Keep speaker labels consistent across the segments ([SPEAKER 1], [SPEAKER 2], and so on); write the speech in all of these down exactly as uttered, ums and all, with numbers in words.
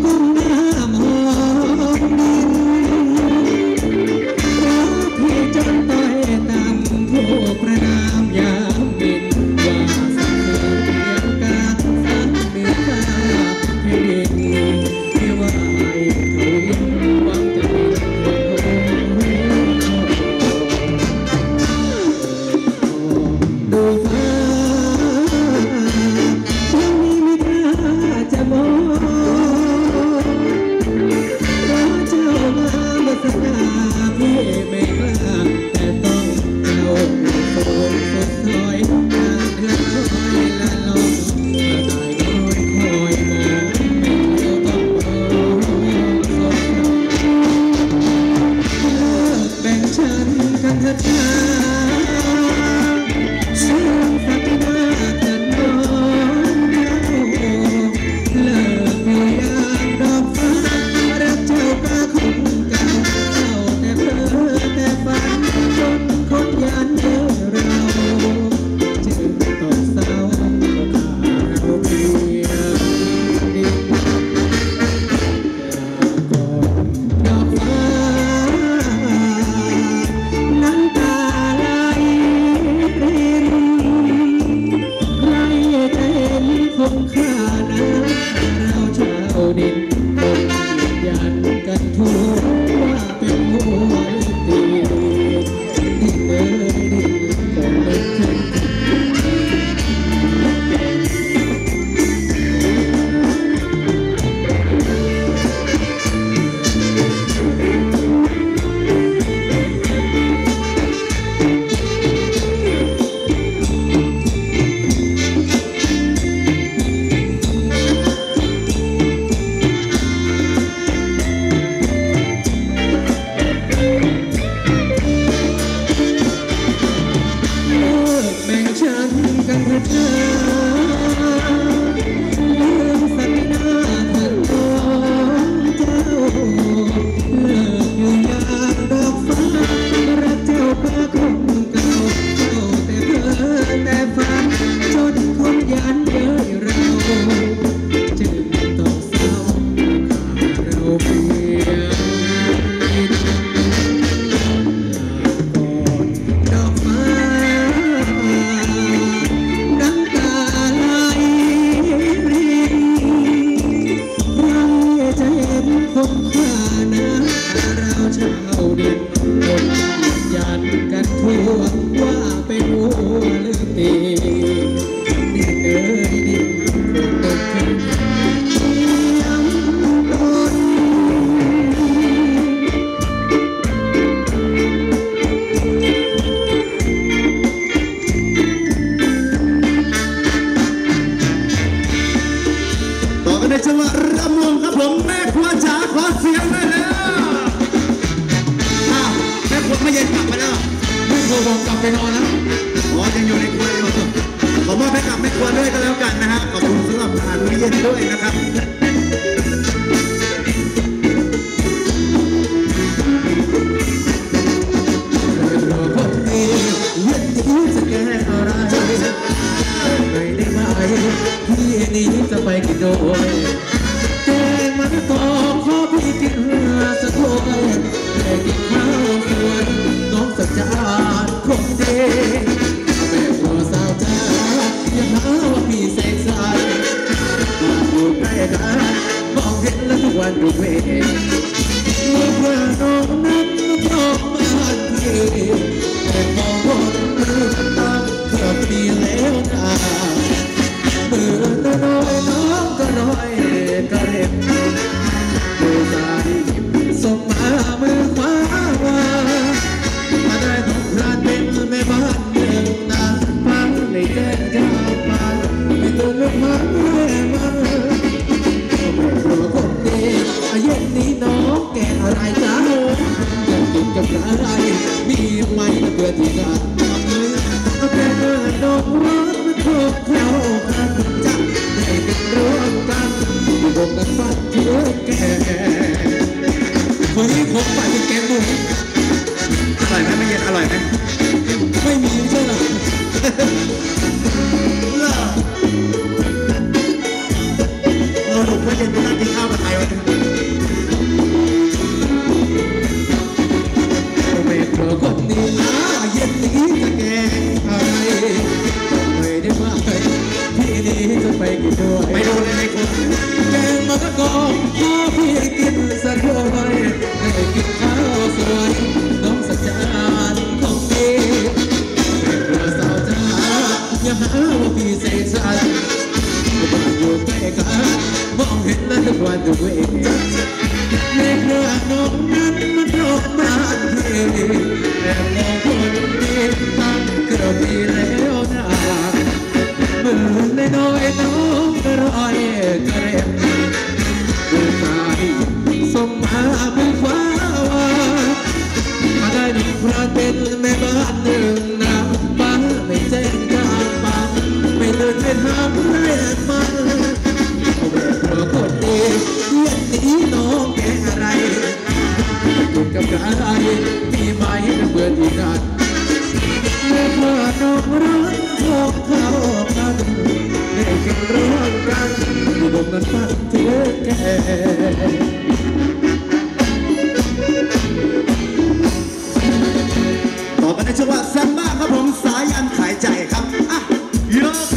[SPEAKER 1] เย็นไปนั่งกินข้าวกับใครไม่เพราะคนนี้นะเย็นนี้จะแก้อะไรไม่ได้มาพี่นี้จะไปกินด้วยไม่รู้เลยคุณแกงมะกะกอกพอพี่กินสักด้วยได้กินข้าวสวยน้องสัจจานของพี่ไม่กลัวสาวจ้าอย่าหาว่าพี่เสกสรรบ้านอยู่ใกล้กันมองเห็นแล้วทุกวันทุกเวในเมื่อน้องนั้นมันรบมาพี่แอบมองคนนี้ตั้งเกือบปีแล้วนะมือเลยน้อยน้องก็รอยกระเร็บดูตาส่งมามือขวามาได้หนุ่มพระเป็นแม่บ้านหนึ่งน้ำบ้านไม่แจ้งกลางบ้านไม่เดินไปหาผู้ใดมันเอาแบบเพราะคนดีเพื่อนนี้น้องแกอะไรอยู่กับใครมีไหมเบื่อที่นั่นเมื่อเมื่อน้องรักของเขากันได้กินร่วมกันอยู่บนนั้นฝันเธอแก่
[SPEAKER 2] ต่อไปในจังหวะแซมบ้าครับผมสายันขายใจครับอ่ะโยกไป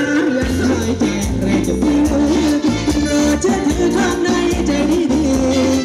[SPEAKER 1] เชื่อถือข้างในใจดี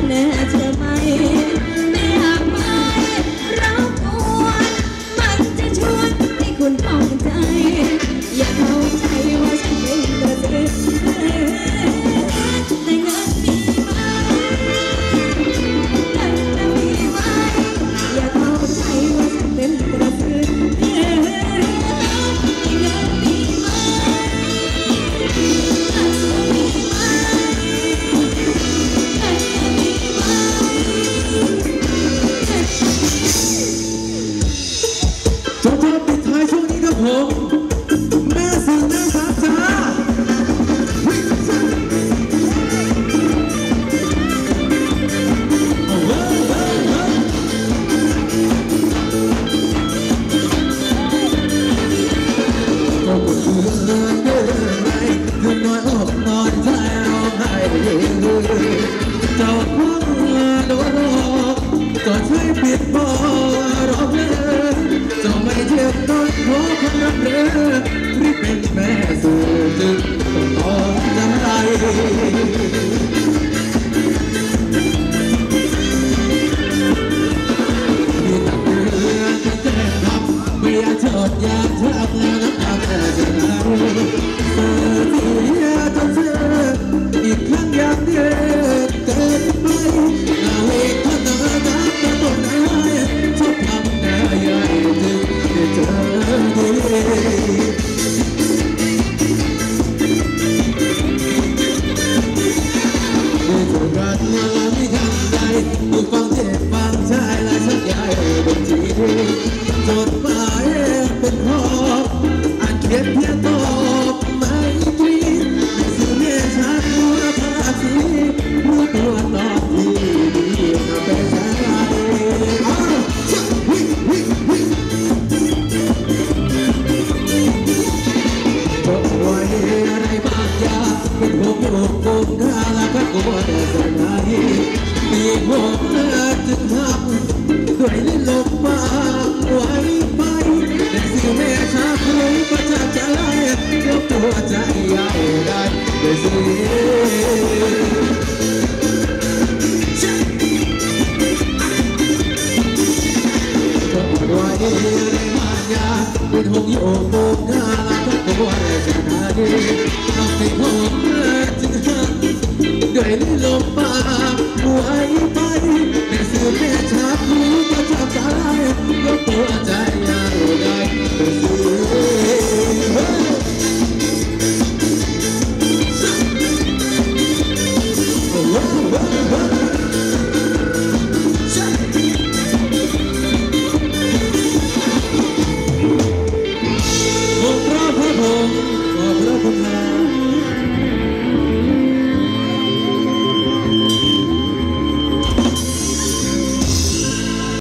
[SPEAKER 3] แน่เชื่อไหมไม่อยากไปรบกวนมันจะชวนให้คุณพองใจอย่าเข้าใจว่าฉันเป็นกระสือแต่เงินมีไหมเงินจะมีไหมอย่าเข้าใจว่าฉันเป็นกระสือแต่เงินมีไหม
[SPEAKER 1] จบจบปิดท้ายช่วงนี้ครับผมแม่สื่อแม่สาวจ้าก็ปวดหัวเดินเดินไปเดินน้อยออกนอนใจร้องไห้จอดพังโดนจอดช่วยปิดบ่อร้องเลยจะไม่เจ็บน้อยเพราะคนรักเธอที่เป็นแม่สื่อจึงต้องจำใจที่ตักเรือที่แจ้งทำไม่อยากจอดอยากทำแล้วน้ำตาแม่จะไหลเมื่อที่จนเจออีกครั้งอย่างเดียวเกินไปนาเวกพนาน้ำตาต้นไม้ชอบทำแน่ใหญ่จึงได้เจอดีได้เจอกันมาไม่ทันใดดูฟังเจ็บฟังชายและชักใหญ่ดนตรีจดหมายเป็นข้ออ่านเขียนเพียงตอบไม่ตรีในสื่อเมฆชัดหัวพาสีรู้ตัวตอบที่ดีมาเป็นชายอ้าวชักวิวิวิจดไว้อะไรบางอย่างเป็นผมอยู่คงค่าและก็กลัวแต่จะไหนมีผมเลือดจึงทำด้วยลิ้นลมบางไว้ไปแต่สิ่งแม่ชารู้ก็จะใจยกตัวใจใหญ่ได้ด้วยสิ่ง